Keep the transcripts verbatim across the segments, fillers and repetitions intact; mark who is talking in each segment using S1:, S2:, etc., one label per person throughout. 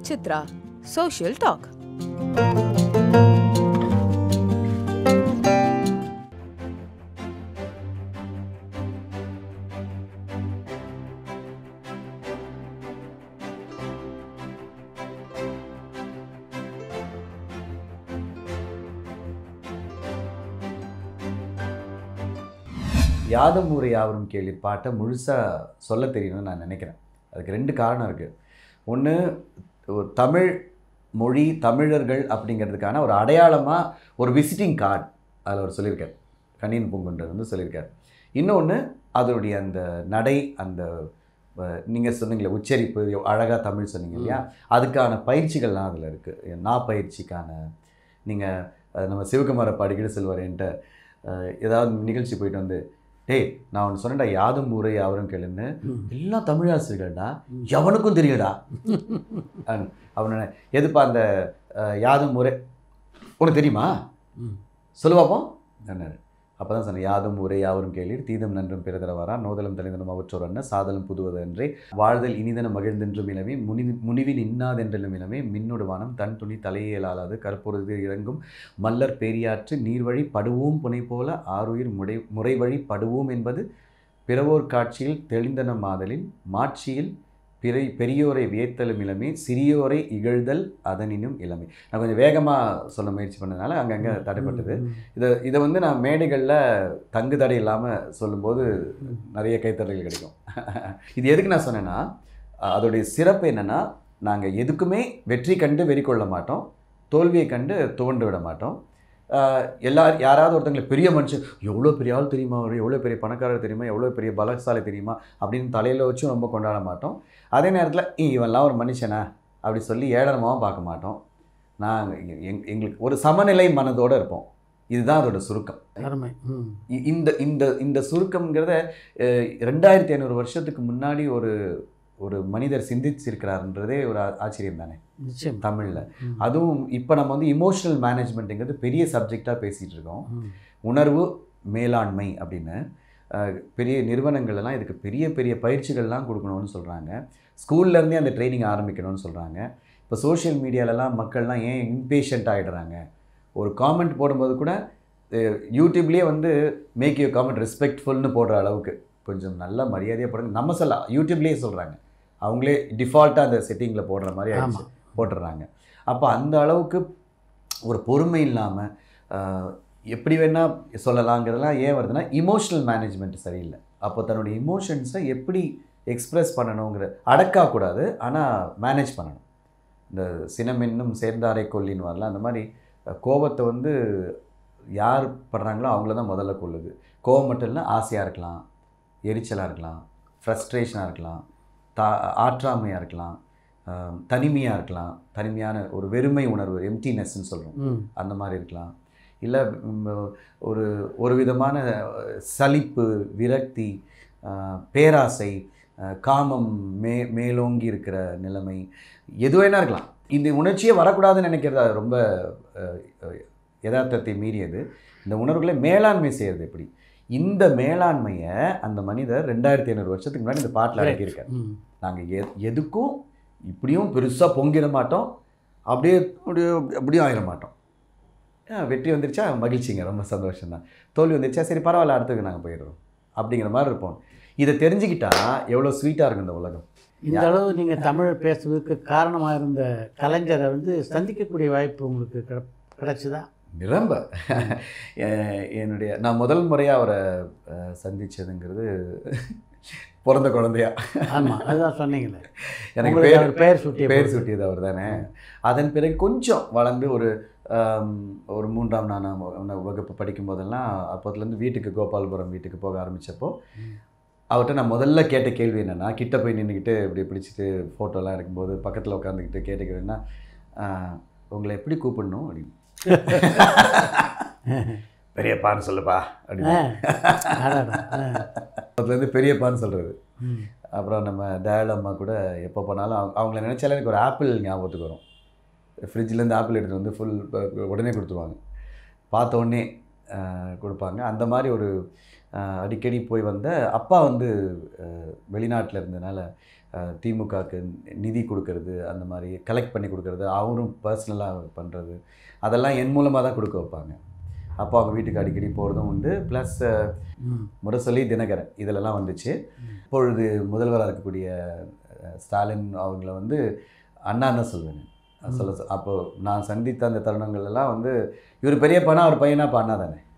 S1: Chitra, Social Talk.
S2: யாதும் ஊரே யாவரும் கேளீர் பாட்டை முழுசாக சொல்ல தெரியணும்னு நான் நினைக்கிறேன். அதுக்கு ரெண்டு காரணம் இருக்குது. ஒன்று, ஒரு தமிழ் மொழி தமிழர்கள் அப்படிங்கிறதுக்கான ஒரு அடையாளமாக ஒரு விசிட்டிங் கார்டு அதில் அவர் சொல்லியிருக்கார். கணியன் பூங்குன்றர் வந்து சொல்லியிருக்கார். இன்னொன்று, அதனுடைய அந்த நடை, அந்த நீங்கள் சொன்னீங்களே உச்சரிப்பு, அழகாக தமிழ் சொன்னீங்க இல்லையா, அதுக்கான பயிற்சிகள்லாம் அதில் இருக்குது. நா பயிற்சிக்கான நீங்கள் நம்ம சிவகுமாரை பாடிக்கிட்டு சொல்லுவார் என்கிட்ட, ஏதாவது நிகழ்ச்சி போயிட்டு வந்து, டேய் நான் ஒன்று சொன்னேன்டா, யாதும் ஊரே யாவரும் கேளுன்னு, எல்லாம் தமிழாசிரியர்கள்டா, எவனுக்கும் தெரியுடா அவனு. எதுப்பா அந்த யாதும் ஊரே உனக்கு தெரியுமா சொல்லுவாப்போம் என்ன? அப்போ தான் சொன்னேன், யாதும் ஊரே யாவரும் கேளீர் தீதம் நன்றும் பிறதரவாரா நோதலும் தலைந்தனும் அவற்றோரன்ன சாதலும் புதுவது அன்றே வாழ்தல் இனிதன மகிழ்ந்தென்றும் இளமே முனி முனிவின் இன்னாதென்றென்றும் இளமே மின்னொடு வானம் தன் துணி தலையேலாது கற்பொழுது இறங்கும் மல்லர் பேரியாற்று நீர்வழி படுவோம் புனை போல ஆறுயிர் முறை முறைவழி படுவோம் என்பது பிறவோர் காட்சியில் தெளிந்தன மாதலின் மாட்சியில் பிறை பெரியோரை வியத்தலும் இளமை சிறியோரை இகழ்தல் அதனினும் இளமை. நான் கொஞ்சம் வேகமாக சொல்ல முயற்சி பண்ணதுனால அங்கங்கே தடைப்பட்டது. இதை இதை வந்து நான் மேடைகளில் தங்கு தடை இல்லாமல் சொல்லும்போது நிறைய கைத்தறல்கள் கிடைக்கும். இது எதுக்கு நான் சொன்னேன்னா, அதோடைய சிறப்பு என்னென்னா, நாங்கள் எதுக்குமே வெற்றி கண்டு வெறி கொள்ள மாட்டோம், தோல்வியை கண்டு துவண்டு விட மாட்டோம். எல்லார் யாராவது ஒருத்தங்களுக்கு பெரிய மனுஷன், எவ்வளோ பெரிய ஆள் தெரியுமா, அவர் எவ்வளோ பெரிய பணக்காரர் தெரியுமா, எவ்வளோ பெரிய பலசாலி தெரியுமா அப்படின்னு தலையில் வச்சும் ரொம்ப கொண்டாட மாட்டோம். அதே நேரத்தில் இவெல்லாம் ஒரு மனுஷனா அப்படி சொல்லி ஏளனமாகவும் பார்க்க மாட்டோம். நாங்கள் எங் எங்களுக்கு ஒரு சமநிலை மனதோடு இருப்போம். இதுதான் அதோட சுருக்கம். இந்த இந்த இந்த சுருக்கம்ங்கிறத ரெண்டாயிரத்தி ஐநூறு வருஷத்துக்கு முன்னாடி ஒரு ஒரு மனிதர் சிந்திச்சிருக்கிறாருன்றதே ஒரு ஆச்சரியம் தானே
S3: நிச்சயம்
S2: தமிழில். அதுவும் இப்போ நம்ம வந்து இமோஷனல் மேனேஜ்மெண்ட்டுங்கிறது பெரிய சப்ஜெக்டாக பேசிகிட்டு இருக்கோம். உணர்வு மேலாண்மை அப்படின்னு பெரிய நிறுவனங்கள்லாம் இதுக்கு பெரிய பெரிய பயிற்சிகள்லாம் கொடுக்கணும்னு சொல்கிறாங்க. ஸ்கூல்லேருந்தே அந்த ட்ரைனிங் ஆரம்பிக்கணும்னு சொல்கிறாங்க. இப்போ சோஷியல் மீடியாலலாம் மக்கள்லாம் ஏன் இம்பேஷண்ட் ஆகிடுறாங்க, ஒரு காமெண்ட் போடும்போது கூட யூடியூப்லேயே வந்து மேக் யூ காமெண்ட் ரெஸ்பெக்ட்ஃபுல்னு போடுற அளவுக்கு கொஞ்சம் நல்ல மரியாதையாக போடுங்க நம்ம சொல்ல யூடியூப்லேயே சொல்கிறாங்க. அவங்களே டிஃபால்ட்டாக அந்த செட்டிங்கில் போடுற மாதிரி ஆகிடுச்சு போட்டுடுறாங்க. அப்போ அந்த அளவுக்கு ஒரு பொறுமை இல்லாமல் எப்படி வேணால் சொல்லலாங்கிறதுலாம் ஏன் வருதுன்னா, இமோஷனல் மேனேஜ்மெண்ட் சரியில்லை. அப்போ தன்னுடைய இமோஷன்ஸை எப்படி எக்ஸ்ப்ரெஸ் பண்ணணுங்கிற அடக்கக்கூடாது, ஆனால் மேனேஜ் பண்ணணும். இந்த சினமென்னும் சேர்ந்தாரை கொல்லின்னு வரலாம். அந்த மாதிரி கோபத்தை வந்து யார் படுறாங்களோ அவங்கள தான் முதல்ல கொள்ளுது. கோபம் மட்டும் இல்லை, ஆசையாக இருக்கலாம், எரிச்சலாக இருக்கலாம், ஃப்ரஸ்ட்ரேஷனாக இருக்கலாம், தா ஆற்றாமையாக இருக்கலாம், தனிமையாக இருக்கலாம், தனிமையான ஒரு வெறுமை உணர்வு எம்டினஸ்ன்னு சொல்கிறோம், அந்த மாதிரி இருக்கலாம். இல்லை ஒரு ஒரு விதமான சலிப்பு, விரக்தி, பேராசை, காமம் மே மேலோங்கி இருக்கிற நிலைமை, எது வேணா இருக்கலாம். இந்த உணர்ச்சியே வரக்கூடாதுன்னு நினைக்கிறது அது ரொம்ப யதார்த்தத்தை மீறியது. இந்த உணர்வுகளை மேலாண்மை செய்கிறது எப்படி? இந்த மேலாண்மையை அந்த மனிதர் ரெண்டாயிரத்தி ஐநூறு வருஷத்துக்கு முன்னாடி இந்த பாட்டில் அடக்கியிருக்கார். நாங்கள் எ எதுக்கும் இப்படியும் பெருசாக பொங்கிட மாட்டோம், அப்படியே அப்படியே அப்படியும் ஆயிட மாட்டோம். வெற்றி வந்துருச்சா மகிழ்ச்சிங்க, ரொம்ப சந்தோஷம்தான். தோல்வி வந்துருச்சா சரி பரவாயில்ல, அடுத்ததுக்கு நாங்கள் போயிடுறோம் அப்படிங்கிற மாதிரி இருப்போம். இதை தெரிஞ்சுக்கிட்டா எவ்வளோ ஸ்வீட்டாக இருக்கும் இந்த உலகம்.
S3: இந்த அளவு நீங்கள் தமிழ் பேசுவதற்கு காரணமாக இருந்த கலைஞரை வந்து சந்திக்கக்கூடிய வாய்ப்பு உங்களுக்கு கிட கிடச்சிதா?
S2: நிரம்ப. என்னுடைய நான் முதல் முறையாக அவரை சந்தித்ததுங்கிறது பிறந்த குழந்தையா.
S3: ஆமாம், அதுதான் சொன்னீங்களே,
S2: எனக்கு பேர்
S3: பெயர் சூட்டிய
S2: பேர் சூட்டியது அவர் தானே. அதன் பிறகு கொஞ்சம் வளர்ந்து ஒரு ஒரு மூன்றாம் நானாம் வகுப்பு படிக்கும் போதெல்லாம் அப்போதுலேருந்து வீட்டுக்கு கோபால்புரம் வீட்டுக்கு போக ஆரம்பித்தப்போ அவர்கிட்ட நான் முதல்ல கேட்ட கேள்வி என்னென்னா, கிட்ட போய் நின்றுக்கிட்டு இப்படி பிடிச்சிட்டு ஃபோட்டோலாம் எடுக்கும்போது பக்கத்தில் உட்காந்துக்கிட்டு கேட்டுக்கிறேன்னா, உங்களை எப்படி கூப்பிடணும் அப்படின்னு. பெரியப்பான்னு சொல்லுப்பா அப்படின்னு அதுலேருந்து பெரியப்பான்னு சொல்கிறது. அப்புறம் நம்ம தயாளு அம்மா கூட எப்போ போனாலும் அவங்க அவங்கள நினச்சாலே எனக்கு ஒரு ஆப்பிள் ஞாபகத்துக்கு வரும். ஃப்ரிட்ஜிலேருந்து ஆப்பிள் எடுத்துகிட்டு வந்து ஃபுல் உடனே கொடுத்துருவாங்க, பார்த்த உடனே கொடுப்பாங்க. அந்த மாதிரி ஒரு அடிக்கடி போய் வந்த அப்பா வந்து வெளிநாட்டில் இருந்ததுனால திமுகவுக்கு நிதி கொடுக்கறது, அந்த மாதிரி கலெக்ட் பண்ணி கொடுக்கறது, அவரும் பர்சனலாக பண்ணுறது, அதெல்லாம் என் மூலமாக தான் கொடுக்க வைப்பாங்க. அப்போ அவங்க வீட்டுக்கு அடிக்கடி போகிறதும் உண்டு. ப்ளஸ் முரசொலி, தினகரன் இதிலெல்லாம் வந்துச்சு. இப்பொழுது முதல்வராக இருக்கக்கூடிய ஸ்டாலின் அவங்கள வந்து அண்ணான்னு சொல்லுவேன் சொல்ல. அப்போது நான் சந்தித்த அந்த தருணங்கள்லாம் வந்து இவர் பெரிய பணம், அவர் பையனா இப்போ அண்ணா தானே,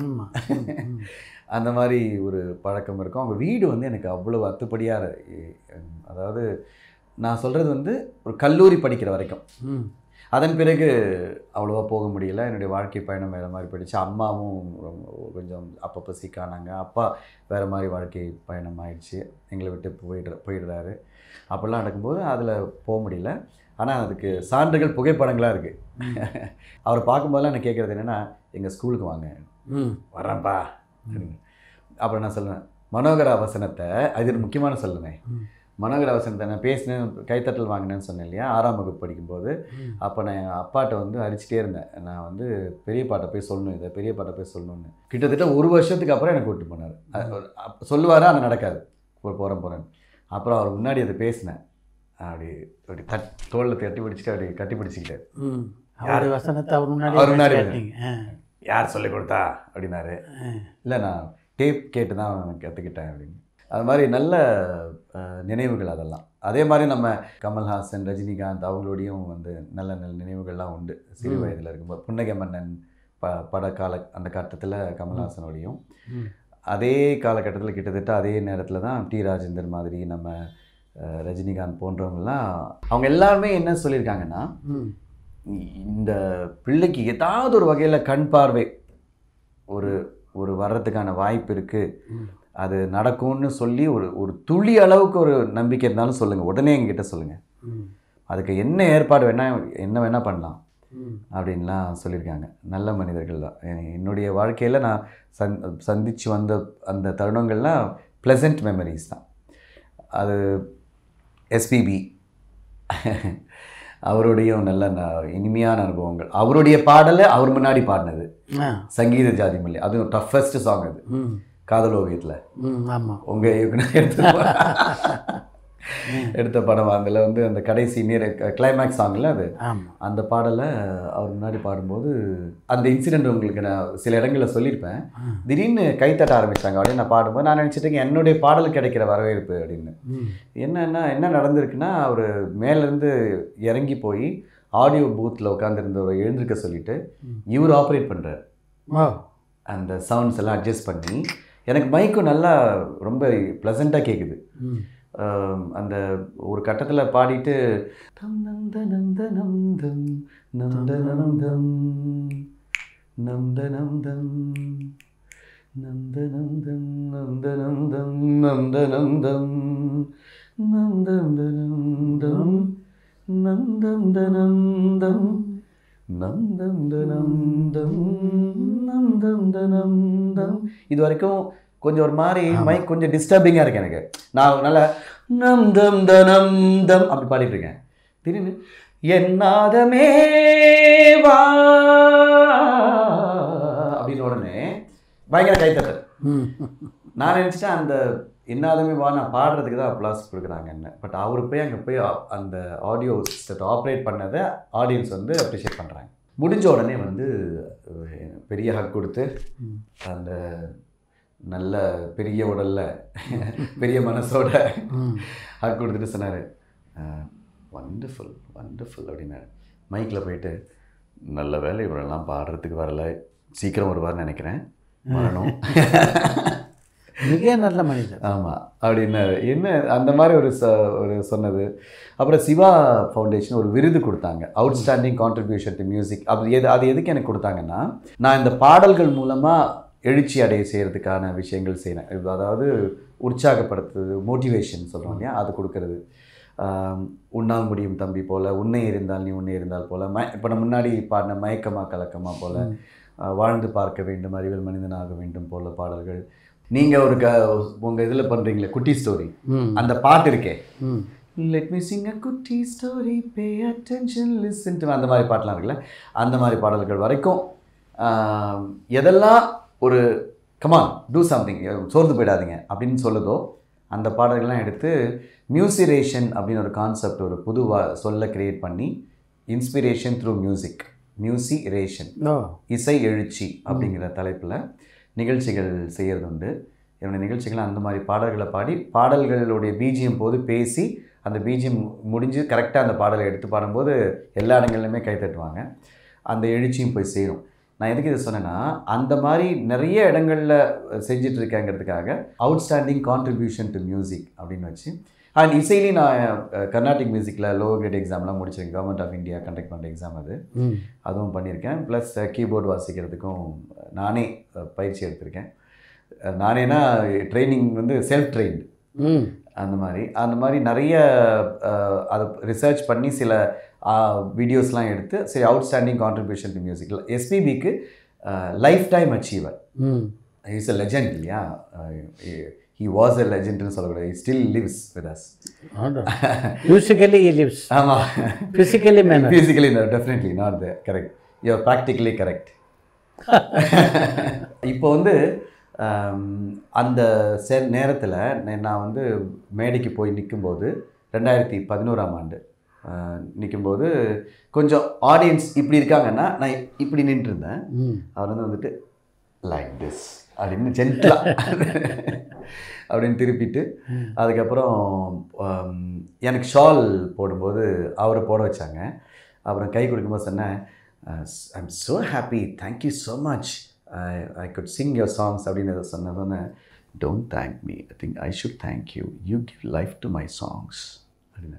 S2: அந்த மாதிரி ஒரு பழக்கம் இருக்கும். அவங்க வீடு வந்து எனக்கு அவ்வளோ அத்துப்படியாக, அதாவது நான் சொல்கிறது வந்து ஒரு கல்லூரி படிக்கிற வரைக்கும். அதன் பிறகு அவ்வளோவா போக முடியல. என்னுடைய வாழ்க்கை பயணம் வேறு மாதிரி போயிடுச்சு. அம்மாவும் கொஞ்சம் அப்பப்போ சிக்கானாங்க. அப்பா வேறு மாதிரி வாழ்க்கை பயணம் ஆயிடுச்சு, எங்களை விட்டு போயிடுற போயிடுறாரு. அப்படிலாம் நடக்கும்போது அதில் போக முடியல. ஆனால் அதுக்கு சான்றுகள் புகைப்படங்களாக இருக்குது. அவர் பார்க்கும்போதெல்லாம் எனக்கு கேட்குறது என்னென்னா, எங்கள் ஸ்கூலுக்கு வாங்க, வரேன்ப்பா. அப்புறம் நான் சொல்லுவேன் மனோகரா வசனத்தை, அது முக்கியமான சொல்லுவேன். மனோகரா வசனத்தை நான் பேசினேன், கைத்தட்டல் வாங்கினேன்னு சொன்னேன் இல்லையா, ஆறாம் வகுப்பு படிக்கும்போது. அப்போ நான் என் அப்பாட்ட வந்து அடிச்சுட்டே இருந்தேன், நான் வந்து பெரிய பாட்டை போய் சொல்லணும், இதை பெரிய பாட்டை போய் சொல்லணும்னு. கிட்டத்தட்ட ஒரு வருஷத்துக்கு அப்புறம் எனக்கு கூப்பிட்டு போனார். சொல்லுவாரா, அது நடக்காது, போகிறேன் போகிறேன். அப்புறம் அவர் முன்னாடி அதை பேசினேன், அப்படி அப்படி தட் தோளில் தட்டி பிடிச்சிட்டு அப்படி கட்டி பிடிச்சிக்கிட்டார்.
S3: யார் வசனத்தை அவர் முன்னாடி
S2: அவர் முன்னாடி யார் சொல்லிக் கொடுத்தா அப்படின்னாரு. இல்லை, நான் டேப் கேட்டு தான் கற்றுக்கிட்டேன் அப்படின்னு. அது மாதிரி நல்ல நினைவுகள் அதெல்லாம். அதே மாதிரி நம்ம கமல்ஹாசன், ரஜினிகாந்த் அவங்களோடையும் வந்து நல்ல நல்ல நினைவுகள்லாம் உண்டு. சிறு வயதில் இருக்கும்போது புன்னகை மன்னன் ப படக்கால அந்த கட்டத்தில் கமல்ஹாசனோடையும், அதே காலகட்டத்தில் கிட்டத்தட்ட அதே நேரத்தில் தான் டி ராஜேந்தர் மாதிரி நம்ம ரஜினிகாந்த் போன்றவங்கலாம், அவங்க எல்லாருமே என்ன சொல்லியிருக்காங்கன்னா, இந்த பிள்ளைக்கு ஏதாவது ஒரு வகையில் கண் பார்வை ஒரு ஒரு வர்றதுக்கான வாய்ப்பு இருக்குது, அது நடக்கும்னு சொல்லி ஒரு ஒரு துளி அளவுக்கு ஒரு நம்பிக்கை இருந்தாலும் சொல்லுங்கள், உடனே எங்ககிட்ட சொல்லுங்கள், அதுக்கு என்ன ஏற்பாடு வேணால் என்ன வேணால் பண்ணலாம் அப்படின்லாம் சொல்லியிருக்காங்க. நல்ல மனிதர்கள் தான். என்னுடைய வாழ்க்கையில் நான் சந் சந்தித்து வந்த அந்த தருணங்கள்லாம் ப்ளசன்ட் மெமரிஸ் தான். அது எஸ்பிபி அவருடையும் நல்ல இனிமையான அனுபவங்கள். அவருடைய பாடலை அவர் முன்னாடி பாடினது சங்கீத ஜாதி மல்லி, அதுவும் டஃபஸ்ட் சாங் அது காதல் ஓவியத்தில்.
S3: ஆமாம்,
S2: உங்கள் இயக்குனர் எடுத்த எடுத்த படம். அதில் வந்து அந்த கடைசி நீர் கிளைமேக்ஸ் சாங்கில் அது அந்த பாடலை அவர் முன்னாடி பாடும்போது அந்த இன்சிடெண்ட் உங்களுக்கு நான் சில இடங்களில் சொல்லியிருப்பேன். திடீர்னு கைத்தட்ட ஆரம்பித்தாங்க அப்படின்னு நான் பாடும்போது நான் நினச்சிட்டேங்க என்னுடைய பாடலுக்கு கிடைக்கிற வரவேற்பு அப்படின்னு. என்னென்னா என்ன நடந்திருக்குன்னா, அவர் மேலேருந்து இறங்கி போய் ஆடியோ பூத்தில் உட்காந்துருந்தவரை எழுந்திருக்க சொல்லிவிட்டு இவர் ஆப்ரேட் பண்ணுறார். அந்த சவுண்ட்ஸ் எல்லாம் அட்ஜஸ்ட் பண்ணி எனக்கு மைக்கும் நல்லா ரொம்ப ப்ளசண்ட்டாக கேட்குது. அந்த ஒரு கட்டத்தில் பாடிட்டு தம் நந்த நந்த நந்தம் நந்த நந்தம் நந்த நந்தம் நந்த நந்தம் நந்த நந்தம் நந்த நந்தம் நந்தந்த நந்தம் நந்தந்த நந்தம் நந்தந்த நந்தம் நந்தந்த நந்தம். இது வரைக்கும் கொஞ்சம் ஒரு மாதிரி மைக் கொஞ்சம் டிஸ்டர்பிங்காக இருக்குது எனக்கு. நான் நல்லா நந்தம் தனம் தம் அப்படி பாடிட்டு இருக்கேன். திடீர்னு என்னாதமே வா அப்படின்னு உடனே பயங்கர கைத்தட்டல். நான் நினச்சிட்டேன் அந்த என்னாதமே வா நான் பாடுறதுக்கு தான் அப்ளாஸ் கொடுக்குறாங்க என்ன. பட் அவர் போய் அங்கே போய் அந்த ஆடியோ சிஸ்டத்தை ஆப்ரேட் பண்ணதை ஆடியன்ஸ் வந்து அப்ரிஷியேட் பண்ணுறாங்க. முடிஞ்ச உடனே வந்து பெரிய ஹக் கொடுத்து அந்த நல்ல பெரிய உடலில் பெரிய மனசோட ஹக் கொடுத்துட்டு சொன்னார், வண்டர்ஃபுல் வண்டர்ஃபுல் அப்படின்னாரு. மைக்கில் போயிட்டு நல்ல வேலை இவரெல்லாம் பாடுறதுக்கு வரல, சீக்கிரம் வருவார்னு நினைக்கிறேன், வரணும்.
S3: மிக நல்ல மனிதர்.
S2: ஆமாம் அப்படின்னாரு. என்ன அந்த மாதிரி ஒரு ச ஒரு சொன்னது. அப்புறம் சிவா ஃபவுண்டேஷன் ஒரு விருது கொடுத்தாங்க, அவுட்ஸ்டாண்டிங் கான்ட்ரிபியூஷன் டு மியூசிக். அப்படி எது அது எதுக்கு எனக்கு கொடுத்தாங்கன்னா, நான் இந்த பாடல்கள் மூலமாக எழுச்சி அடைய செய்கிறதுக்கான விஷயங்கள் செய்கிறேன். அதாவது உற்சாகப்படுத்துறது, மோட்டிவேஷன் சொல்கிறோம் இல்லையா, அது கொடுக்கறது. உன்னால் முடியும் தம்பி போல், உன்னை இருந்தால் நீ உன்னை இருந்தால் போல், ம இப்போ நான் முன்னாடி பாடின மயக்கமா கலக்கமா போல், வாழ்ந்து பார்க்க வேண்டும், அறிவில் மனிதனாக வேண்டும் போல் பாடல்கள். நீங்கள் ஒரு க உங்கள் இதில் பண்ணுறீங்களே குட்டி ஸ்டோரி, அந்த பாட்டு இருக்கே, லெட் மீ சிங் அ குட்டி story, pay attention listen to, அந்த மாதிரி பாட்டெலாம் இருக்குல்ல, அந்த மாதிரி பாடல்கள் வரைக்கும் எதெல்லாம் ஒரு கமான் டூ சம்திங், சோர்ந்து போயிடாதீங்க அப்படின்னு சொல்லுதோ அந்த பாடல்கள்லாம் எடுத்து மியூசிரேஷன் அப்படின்னு ஒரு கான்செப்ட், ஒரு புது சொல்ல கிரியேட் பண்ணி இன்ஸ்பிரேஷன் த்ரூ மியூசிக், மியூசிரேஷன் இசை எழுச்சி அப்படிங்கிற தலைப்பில் நிகழ்ச்சிகள் செய்கிறது உண்டு. என்னுடைய நிகழ்ச்சிகள் அந்த மாதிரி பாடல்களை பாடி பாடல்களுடைய பிஜிஎம் போது பேசி அந்த பிஜிஎம் முடிஞ்சு கரெக்டாக அந்த பாடலை எடுத்து பாடும்போது எல்லா இடங்கள்லையுமே கை தட்டுவாங்க. அந்த எழுச்சியும் போய் சேரும். நான் எதுக்கு இதை சொன்னேன்னா, அந்த மாதிரி நிறைய இடங்களில் செஞ்சிட்ருக்கேங்கிறதுக்காக அவுட்ஸ்டாண்டிங் கான்ட்ரிபியூஷன் டு மியூசிக் அப்படின்னு வச்சு, அண்ட் இசையிலையும் நான் கர்நாடிக் மியூசிக்கில் லோவர் கிரேட் எக்ஸாம்லாம் முடிச்சிருக்கேன். கவர்மெண்ட் ஆஃப் இந்தியா கண்டக்ட் பண்ணுற எக்ஸாம் அது, அதுவும் பண்ணியிருக்கேன். ப்ளஸ் கீபோர்டு வாசிக்கிறதுக்கும் நானே பயிற்சி எடுத்திருக்கேன். நானேனா ட்ரைனிங் வந்து செல்ஃப் ட்ரெயின்டு, அந்த மாதிரி அந்த மாதிரி நிறைய அதை ரிசர்ச் பண்ணி சில வீடியோஸ்லாம் எடுத்து சரி அவுட்ஸ்டாண்டிங் கான்ட்ரிபியூஷன் டு மியூசிக். எஸ்பிபிக்கு life time achiever, is a legend இல்லையா, he was a legend னு சொல்லக்கூடாது, he still lives with us.
S3: Musically he lives.
S2: ஆமா,
S3: physically may not.
S2: physically no, definitely not there. Correct, you are practically correct. இப்போ வந்து அந்த சே நேரத்தில் நான் வந்து மேடைக்கு போய் நிற்கும்போது ரெண்டாயிரத்தி பதினோராம் ஆண்டு நிற்கும்போது கொஞ்சம் ஆடியன்ஸ் இப்படி இருக்காங்கன்னா நான் இப்படி நின்றுருந்தேன். அவர் வந்து வந்துட்டு லைக் திஸ் அப்படின்னு ஜென்டலாக அப்படின்னு திருப்பிட்டு அதுக்கப்புறம் எனக்கு ஷால் போடும்போது அவரை போட வச்சாங்க. அப்புறம் கை கொடுக்கும்போது சொன்னேன், I am so happy, thank you so much, I, I could sing your songs அப்படின்னு சொன்னதோன்னே, don't thank me, I think I should thank you, you give life to my songs அப்படின்னு.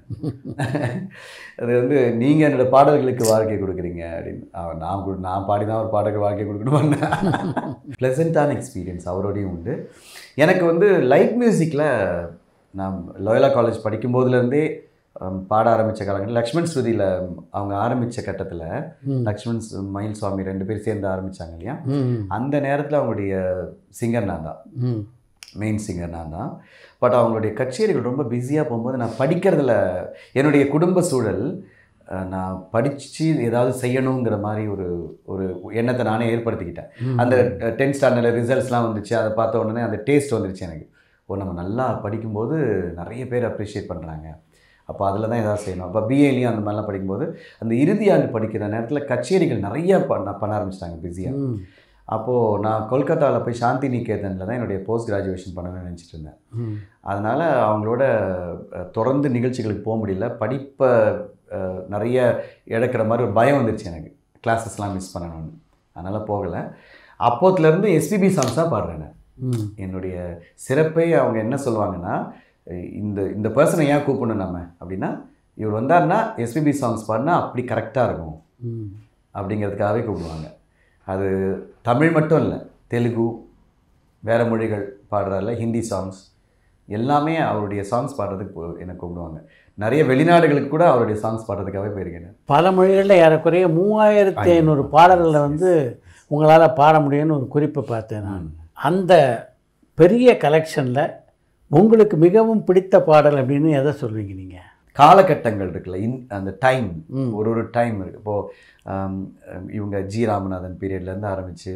S2: அது வந்து நீங்கள் என்னோடய பாடல்களுக்கு வாழ்க்கை கொடுக்குறீங்க அப்படின்னு. நான் நான் பாடி தான் ஒரு பாடலுக்கு வாழ்க்கை கொடுக்கணுமான்னு ப்ளசண்ட்டான எக்ஸ்பீரியன்ஸ் அவரோடையும் உண்டு. எனக்கு வந்து லைட் மியூசிக்கில் நான் லோயலா காலேஜ் படிக்கும்போதுலேருந்தே பாட ஆரம்பித்த காலங்கள் லக்ஷ்மண் ஸ்ருதியில் அவங்க ஆரம்பித்த கட்டத்தில் லக்ஷ்மண் மயில் சுவாமி ரெண்டு பேர் சேர்ந்து ஆரம்பித்தாங்க இல்லையா, அந்த நேரத்தில் அவங்களுடைய சிங்கர் நான் தான், மெயின் சிங்கர் நான் தான். பட் அவங்களுடைய கச்சேரிகள் ரொம்ப பிஸியாக போகும்போது நான் படிக்கிறதுல என்னுடைய குடும்ப சூழல், நான் படித்து ஏதாவது செய்யணுங்கிற மாதிரி ஒரு ஒரு எண்ணத்தை நானே ஏற்படுத்திக்கிட்டேன். அந்த டென்த் ஸ்டாண்டர்டில் ரிசல்ட்ஸ்லாம் வந்துச்சு, அதை பார்த்த உடனே அந்த டேஸ்ட் வந்துருச்சு எனக்கு. ஓ, நம்ம நல்லா படிக்கும்போது நிறைய பேர் அப்ரிஷியேட் பண்ணுறாங்க, அப்போ அதில் தான் எதாவது செய்யணும். அப்போ பிஏலையும் அந்த மாதிரிலாம் படிக்கும்போது அந்த இறுதி ஆண்டு படிக்கிற நேரத்தில் கச்சேரிகள் நிறையா பண்ண பண்ண ஆரம்பிச்சிட்டாங்க பிஸியாக. அப்போது நான் கொல்கத்தாவில் போய் சாந்தி நிகேதனில் தான் என்னுடைய போஸ்ட் கிராஜுவேஷன் பண்ணணும்னு நினச்சிட்டு இருந்தேன். அதனால் அவங்களோட தொடர்ந்து நிகழ்ச்சிகளுக்கு போக முடியல, படிப்பை நிறைய இழக்கிற மாதிரி ஒரு பயம் வந்துருச்சு எனக்கு, கிளாஸஸ்லாம் மிஸ் பண்ணணும்னு. அதனால் போகலை. அப்போத்துலேருந்து எஸ்பிபி சாங்ஸ் தான் பாடுறேன். என்னுடைய சிறப்பே அவங்க என்ன சொல்லுவாங்கன்னா, இந்த இந்த பர்சனை ஏன் கூப்பிடணும் நம்ம அப்படின்னா, இவர் வந்தார்னா எஸ்பிபி சாங்ஸ் பாடினா அப்படி கரெக்டாக இருக்கும் அப்படிங்கிறதுக்காகவே கூப்பிடுவாங்க. அது தமிழ் மட்டும் இல்லை, தெலுங்கு, வேறு மொழிகள் பாடுறதில்ல, ஹிந்தி சாங்ஸ் எல்லாமே அவருடைய சாங்ஸ் பாடுறதுக்கு என்னை கூப்பிடுவாங்க. நிறைய வெளிநாடுகளுக்கு கூட அவருடைய சாங்ஸ் பாடுறதுக்காகவே போயிருக்கேன்.
S3: பல மொழிகளில் ஏறக்குறைய மூவாயிரத்தி ஐநூறு பாடல்களை வந்து உங்களால் பாட முடியும்னு ஒரு குறிப்பை பார்த்தேன் நான். அந்த பெரிய கலெக்ஷனில் உங்களுக்கு மிகவும் பிடித்த பாடல் அப்படின்னு எதை சொல்வீங்க நீங்கள்?
S2: காலகட்டங்கள் இருக்குல்ல, இன் அந்த டைம், ஒரு ஒரு டைம் இருக்குது. இப்போது இவங்க ஜி ராமநாதன் பீரியட்லேருந்து ஆரம்பித்து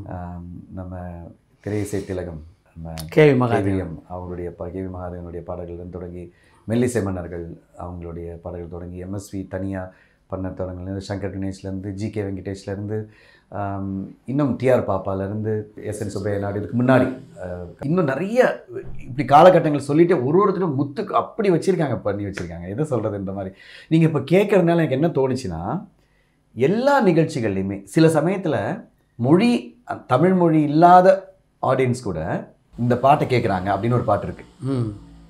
S2: நம்ம திரையிசை திலகம் நம்ம
S3: கேவி மகாதேவன்
S2: அவங்களுடைய கேவி மகாதேவனுடைய பாடல்கள்லேருந்து தொடங்கி மெல்லிசை மன்னர்கள் அவங்களுடைய பாடல்கள் தொடங்கி எம்எஸ்வி தனியாக பண்ண தொடங்கலேருந்து சங்கர் கணேஷ்லேருந்து ஜி கே வெங்கடேஷ்லேருந்து இன்னும் டிஆர் பாப்பாலேருந்து எஸ் என் சுப்பையா நாடு, இதுக்கு முன்னாடி இன்னும் நிறைய இப்படி காலகட்டங்கள் சொல்லிவிட்டு ஒரு ஒருத்தரும் முத்துக்கு அப்படி வச்சுருக்காங்க, பண்ணி வச்சுருக்காங்க. எதை சொல்கிறது இந்த மாதிரி. நீங்கள் இப்போ கேட்குறதுனால எனக்கு என்ன தோணுச்சுன்னா, எல்லா நிகழ்ச்சிகள்லையுமே சில சமயத்தில் மொழி தமிழ் மொழி இல்லாத ஆடியன்ஸ் கூட இந்த பாட்டை கேட்குறாங்க அப்படின்னு ஒரு பாட்டு இருக்குது.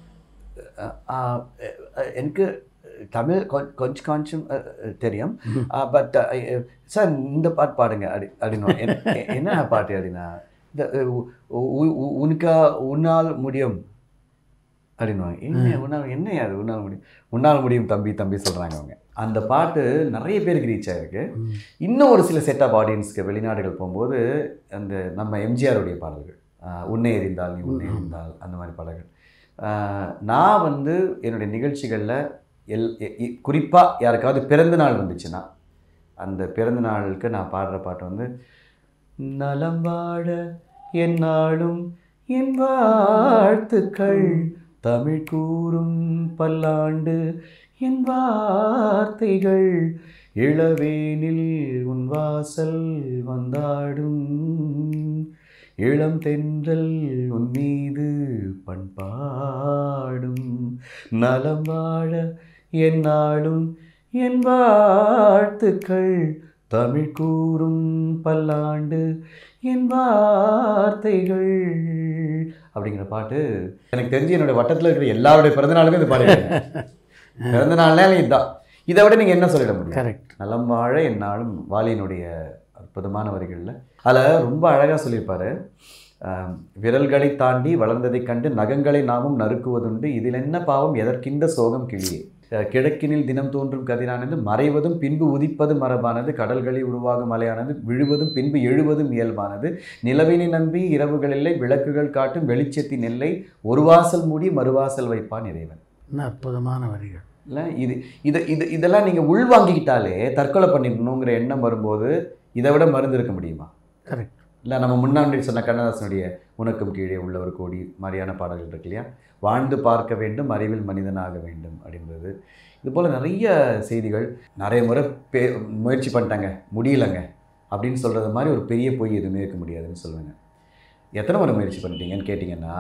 S2: எனக்கு தமிழ் கொஞ்சம் கொஞ்சம் தெரியும், பட் சார் இந்த பாட்டு பாடுங்க அப்படி அப்படின்னா என்ன பாட்டு அப்படின்னா, இந்த உனக்கா உன்னால் முடியும் அப்படின்வாங்க. என்ன உன்னால் என்ன அது உன்னால் முடியும் உன்னால் முடியும் தம்பி தம்பி சொல்கிறாங்க அவங்க. அந்த பாட்டு நிறைய பேருக்கு ரீச் ஆகிருக்கு. இன்னும் ஒரு சில செட் ஆஃப் ஆடியன்ஸ்க்கு வெளிநாடுகள் போகும்போது அந்த நம்ம எம்ஜிஆருடைய பாடல்கள், உன்னை எறிந்தால் நீ உன்னை எறிந்தால், அந்த மாதிரி பாடல்கள். நான் வந்து என்னுடைய நிகழ்ச்சிகளில் எல் குறிப்பாக யாருக்காவது பிறந்த நாள் வந்துச்சுன்னா அந்த பிறந்த நாளுக்கு நான் பாடுற பாட்டு வந்து நலம் வாழ என்னாலும் என் வாழ்த்துக்கள் தமிழ் கூறும் பல்லாண்டு என் வார்த்தைகள் இளவேனில் உன் வாசல் வந்தாடும் இளம் தென்றல் உன் மீது பண்பாடும் நலம் வாழ என்னாலும் என் வாழ்த்துக்கள் தமிழ் கூறும் பல்லாண்டு என் வார்த்தைகள் அப்படிங்கிற பாட்டு எனக்கு தெரிஞ்சு என்னோடய வட்டத்தில் இருக்கிற எல்லாருடைய பிறந்தநாளுமே இந்த பாட்டு பிறந்த நாள்னாலே இதுதான். இதை விட நீங்கள் என்ன சொல்லிட முடியும்?
S3: கரெக்ட்.
S2: நலம் வாழ என்னாலும் வாலியினுடைய அற்புதமான வரிகளில் அதில் ரொம்ப அழகாக சொல்லியிருப்பார். விரல்களை தாண்டி வளர்ந்ததைக் கண்டு நகங்களை நாமும் நறுக்குவதுண்டு, இதில் என்ன பாவம் எதற்கின்ற சோகம் கிளியே, கிழக்கினில் தினம் தோன்றும் கதிரானது, மறைவதும் பின்பு உதிப்பது மரபானது, கடல்களில் உருவாகும் மலையானது, விழுவதும் பின்பு எழுவதும் இயல்பானது, நிலவினை நம்பி இரவுகளில்லை, விளக்குகள் காட்டும் வெளிச்சத்தின் எல்லை, ஒரு வாசல் மூடி மறுவாசல் வைப்பான் இறைவன்.
S3: அற்புதமான வரிகள்
S2: இல்லை? இது இது இது இதெல்லாம் நீங்கள் உள்வாங்கிக்கிட்டாலே தற்கொலை பண்ணிடணுங்கிற எண்ணம் வரும்போது இதை விட மருந்து இருக்க முடியுமா?
S3: கரெக்ட்.
S2: இல்லை, நம்ம முன்னாடி சொன்ன கண்ணதாசனுடைய உனக்கும் கீழே உள்ள ஒரு கோடி மாதிரியான பாடல்கள் இருக்கு இல்லையா? வாழ்ந்து பார்க்க வேண்டும், அறிவில் மனிதனாக வேண்டும் அப்படின்றது. இதுபோல் நிறைய செய்திகள். நிறைய முறை பே முயற்சி பண்ணிட்டாங்க, முடியலைங்க அப்படின்னு சொல்கிறது மாதிரி ஒரு பெரிய பொய் எதுவுமே இருக்க முடியாதுன்னு சொல்லுவேங்க. எத்தனை முறை முயற்சி பண்ணிட்டீங்கன்னு கேட்டிங்கன்னா,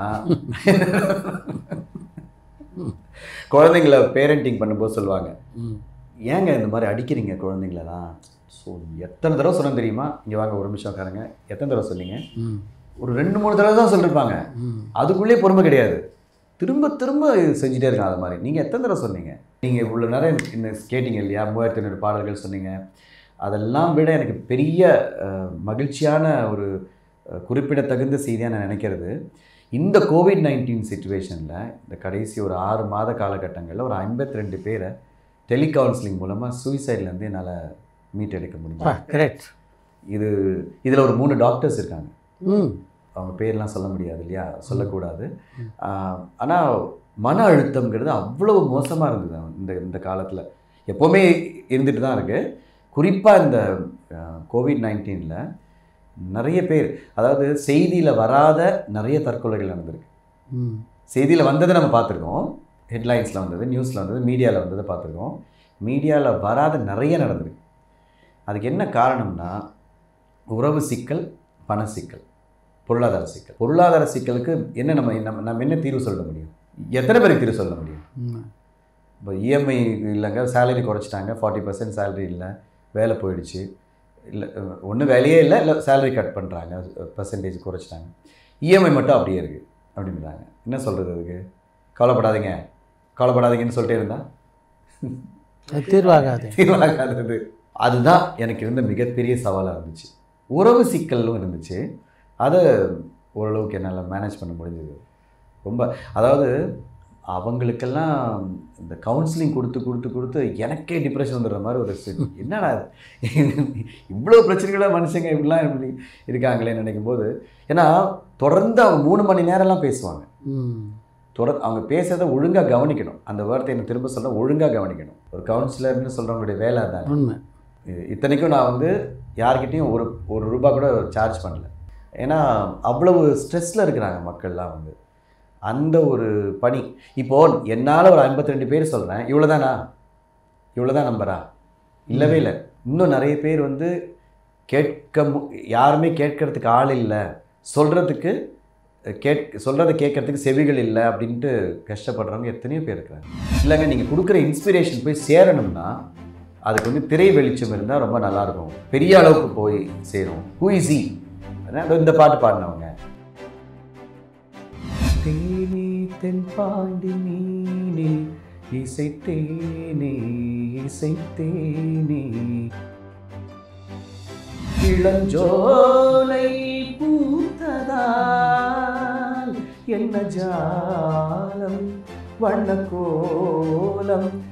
S2: குழந்தைங்கள பேரண்டிங் பண்ணும்போது சொல்லுவாங்க, ஏங்க இந்த மாதிரி அடிக்கிறீங்க குழந்தைங்களதான்? ஸோ எத்தனை தடவை சொன்ன தெரியுமா? இங்கே வாங்க ஒரு நிமிஷம் உட்காருங்க. எத்தனை தடவை சொன்னீங்க? ஒரு ரெண்டு மூணு தடவை தான் சொல்லியிருப்பாங்க. அதுக்குள்ளேயே பொறுமை கிடையாது, திரும்ப திரும்ப செஞ்சுட்டே இருக்காங்க. அது மாதிரி நீங்கள் எத்தனை தடவை சொன்னீங்க? நீங்கள் இவ்வளோ நேரம் என்ன கேட்டிங்க இல்லையா? மூவாயிரத்தி ஐநூறு பாடல்கள் சொன்னீங்க. அதெல்லாம் விட எனக்கு பெரிய மகிழ்ச்சியான ஒரு குறிப்பிடத்தகுந்த செய்தியாக நான் நினைக்கிறது, இந்த கோவிட் நைன்டீன் சுச்சுவேஷனில் இந்த கடைசி ஒரு ஆறு மாத காலகட்டங்களில் ஒரு ஐம்பத்தி ரெண்டு பேரை டெலிகவுன்சிலிங் மூலமாக சூசைட்லேருந்து என்னால் மீட் எடுக்க முடியும்.
S3: கரெக்ட்.
S2: இது இதில் ஒரு மூணு டாக்டர்ஸ் இருக்காங்க. அவங்க பேர்லாம் சொல்ல முடியாது இல்லையா, சொல்லக்கூடாது. ஆனால் மன அழுத்தம்ங்கிறது அவ்வளோ மோசமாக இருந்தது இந்த இந்த காலத்தில். எப்போவுமே இருந்துட்டு தான் இருக்குது. குறிப்பாக இந்த கோவிட் நைன்டீனில் நிறைய பேர், அதாவது செய்தியில் வராத நிறைய தற்கொலைகள் நடந்திருக்கு. செய்தியில் வந்ததை நம்ம பார்த்துருக்கோம், ஹெட்லைன்ஸில் வந்தது, நியூஸில் வந்தது, மீடியாவில் வந்ததை பார்த்துருக்கோம். மீடியாவில் வராத நிறைய நடந்திருக்கு. அதுக்கு என்ன காரணம்னா, உறவு சிக்கல், பண சிக்கல், பொருளாதார சிக்கல். பொருளாதார சிக்கலுக்கு என்ன நம்ம நம்ம நம்ம என்ன தீர்வு சொல்ல முடியும்? எத்தனை பேருக்கு தீர்வு சொல்ல முடியும்? இப்போ இஎம்ஐ இல்லைங்க, சேலரி குறைச்சிட்டாங்க, ஃபார்ட்டி பர்சன்ட் சேலரி இல்லை, வேலை போயிடுச்சு, இல்லை ஒன்றும் வேலையே இல்லை, இல்லை சேலரி கட் பண்ணுறாங்க, பர்சன்டேஜ் குறைச்சிட்டாங்க, இஎம்ஐ மட்டும் அப்படியே இருக்குது அப்படின்றாங்க. என்ன சொல்கிறது அதுக்கு? கவலைப்படாதீங்க கவலைப்படாதீங்கன்னு சொல்லிட்டே இருந்தால்
S3: தீர்வாகாது
S2: தீர்வாகாதது. அதுதான் எனக்கு இருந்த மிகப்பெரிய சவாலாக இருந்துச்சு. உறவு சிக்கலும் இருந்துச்சு, அதை ஓரளவுக்கு என்னால் மேனேஜ் பண்ண முடிஞ்சது. ரொம்ப, அதாவது அவங்களுக்கெல்லாம் இந்த கவுன்சிலிங் கொடுத்து கொடுத்து கொடுத்து எனக்கே டிப்ரெஷன் வந்துடுற மாதிரி ஒரு என்னடா இவ்வளோ பிரச்சனைகளாக மனுஷங்க இப்படிலாம் இப்படி இருக்காங்களேன்னு நினைக்கும் போது. ஏன்னா தொடர்ந்து அவங்க மூணு மணி நேரம்லாம் பேசுவாங்க. தொடர் அவங்க பேசுகிறத ஒழுங்காக கவனிக்கணும். அந்த வார்த்தை என்ன திரும்ப சொல்ல, ஒழுங்காக கவனிக்கணும். ஒரு கவுன்சிலர்னு சொல்கிறவங்களுடைய வேலை தான்.
S3: உண்மை.
S2: இத்தனைக்கும் நான் வந்து யார்கிட்டையும் ஒரு ஒரு ரூபா கூட சார்ஜ் பண்ணல. ஏன்னா அவ்வளவு ஸ்ட்ரெஸ்ஸில் இருக்கிறாங்க மக்கள்லாம். வந்து அந்த ஒரு பணி இப்போது என்னால் ஒரு ஐம்பத்தி ரெண்டு பேர் சொல்கிறேன், இவ்வளோ தானா, இவ்வளோ தான் நம்பரா? இல்லவே இல்லை. இன்னும் நிறைய பேர் வந்து கேட்க மு யாருமே கேட்கறதுக்கு ஆள் இல்லை, சொல்கிறதுக்கு கேட் சொல்கிறத கேட்கறதுக்கு செவிகள் இல்லை அப்படின்ட்டு கஷ்டப்படுறவங்க எத்தனையோ பேர் இருக்கிறாங்க. இல்லைங்க, நீங்கள் கொடுக்குற இன்ஸ்பிரேஷன் போய் சேரணும்னா அதுக்கு வந்து திரை வெளிச்சம் இருந்தால் ரொம்ப நல்லாயிருக்கும், பெரிய அளவுக்கு போய் சேரும். Who is he? இந்த பாட்டு பாடினவங்க, தேனே தென்பாண்டி நீனே இசைத்தேனே இசைத்தேனே, இளஞ்சோலை பூத்ததால் என்ன ஜாலம் வண்ண கோலம்